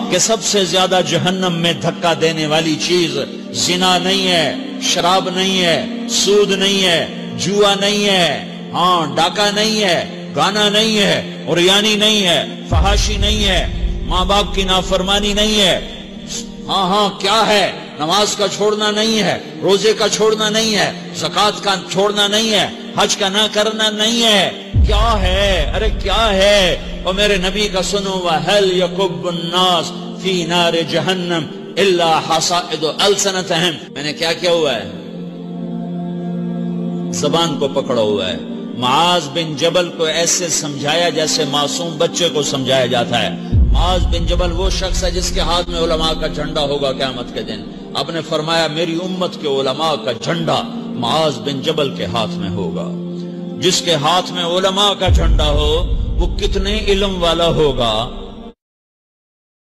کہ سب سے زیادہ جہنم میں دھکا دینے والی چیز زنا نہیں ہے، شراب نہیں ہے، سود نہیں ہے، جوا نہیں ہے، ہاں ڈاکہ نہیں ہے، گانا نہیں ہے، عریانی نہیں ہے، فحاشی نہیں ہے، ماں باپ کی نافرمانی نہیں ہے، ہاں کیا ہے، نماز کا چھوڑنا نہیں ہے، روزے کا چھوڑنا نہیں ہے، زکوٰۃ کا چھوڑنا نہیں ہے، حج کا نہ کرنا نہیں ہے، کیا ہے، ارے کیا ہے؟ اور میرے نبی کا سنو، وَهَلْ يَكُبُّ النَّاسِ فِي نَارِ جَهَنَّمَ إِلَّا حَصَائِدُ أَلْسِنَتِهِمْ۔ میں نے کیا کیا ہوا ہے؟ زبان کو پکڑا ہوا ہے۔ معاذ بن جبل کو ایسے سمجھایا جیسے معصوم بچے کو سمجھایا جاتا ہے۔ معاذ بن جبل وہ شخص ہے جس کے ہاتھ میں علماء کا جھنڈا ہوگا قیامت کے دن۔ آپ نے فرمایا میری امت کے علماء کا جھنڈا معاذ بن جبل کے ہاتھ میں ہوگا۔ جس کے ہاتھ میں علماء کا جھنڈا ہو وہ کتنے علم والا ہوگا،